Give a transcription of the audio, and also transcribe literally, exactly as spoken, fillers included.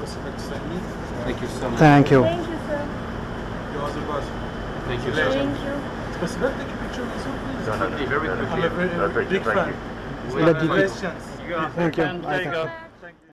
Thank you so much. Thank you. Thank you, sir. Thank you, sir. Thank you. Possible take a picture with you, please? No, no, Quickly, very no, no, quickly. I'm a very no, big thank you. fan. Let Questions. You go. Thank you. There you go.